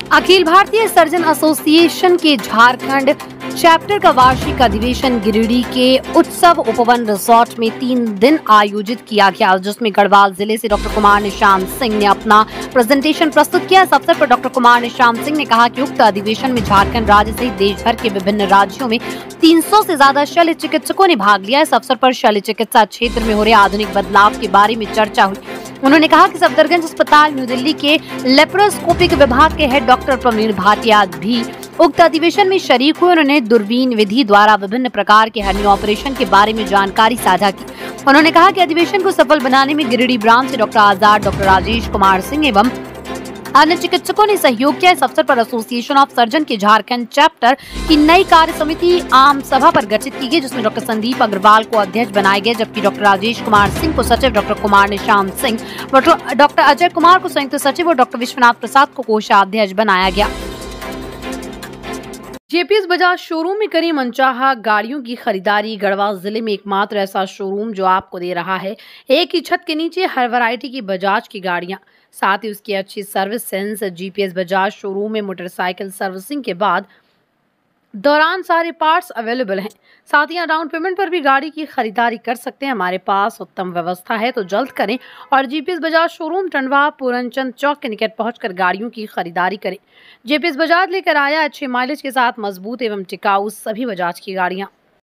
Akhil Bharatiya surgeon association के Jharkhand chapter का वार्षिक अधिवेशन गिरिडीह के उत्सव उपवन रिसोर्ट में 3 दिन आयोजित किया गया, जिसमें गढ़वाल जिले से डॉक्टर कुमार निशांत सिंह ने अपना प्रेजेंटेशन प्रस्तुत किया। इस अवसर पर डॉक्टर कुमार निशांत सिंह ने कहा कि उक्त अधिवेशन में झारखंड राज्य सहित देश भर के विभिन्न राज्यों में 300 से ज्यादा शल्य चिकित्सकों ने भाग लिया। इस अवसर पर शल्य चिकित्सा क्षेत्र में हो रहे आधुनिक बदलाव के बारे में चर्चा हुई। उन्होंने कहा कि सफदरजंग अस्पताल न्यू दिल्ली के लेप्रोस्कोपिक विभाग के हेड डॉक्टर प्रवीण भाटिया भी उक्त अधिवेशन में शरीक हुए। उन्होंने दूरबीन विधि द्वारा विभिन्न प्रकार के हर्निया ऑपरेशन के बारे में जानकारी साझा की। उन्होंने कहा कि अधिवेशन को सफल बनाने में गिरिडीह ब्रांच से डॉक्टर आजाद, डॉक्टर राजेश कुमार सिंह एवं अन्य चिकित्सकों ने सहयोग किया। इस अवसर पर एसोसिएशन ऑफ सर्जन के झारखंड चैप्टर की नई कार्य समिति आम सभा पर गठित की गई, जिसमें डॉक्टर संदीप अग्रवाल को अध्यक्ष बनाए गए, जबकि डॉक्टर राजेश कुमार सिंह को सचिव, डॉक्टर कुमार निशांत सिंह, डॉक्टर अजय कुमार को संयुक्त सचिव और डॉक्टर विश्वनाथ प्रसाद को कोषाध्यक्ष बनाया गया। जेपीएस बजाज शोरूम में करी मनचाहा गाड़ियों की खरीदारी। गढ़वाल जिले में एकमात्र ऐसा शोरूम जो आपको दे रहा है एक ही छत के नीचे हर वैरायटी की बजाज की गाड़ियां, साथ ही उसकी अच्छी सर्विस सेंस। जीपीएस बजाज शोरूम में मोटरसाइकिल सर्विसिंग के बाद दौरान सारे पार्ट्स अवेलेबल हैं। साथ ही डाउन पेमेंट पर भी गाड़ी की खरीदारी कर सकते हैं। हमारे पास उत्तम व्यवस्था है, तो जल्द करें और जीपीएस बजाज शोरूम टंडवा पूरनचंद चौक के निकट पहुंचकर गाड़ियों की खरीदारी करें। जीपीएस बजाज लेकर आया अच्छे माइलेज के साथ मजबूत एवं टिकाऊ सभी बजाज की गाड़ियां।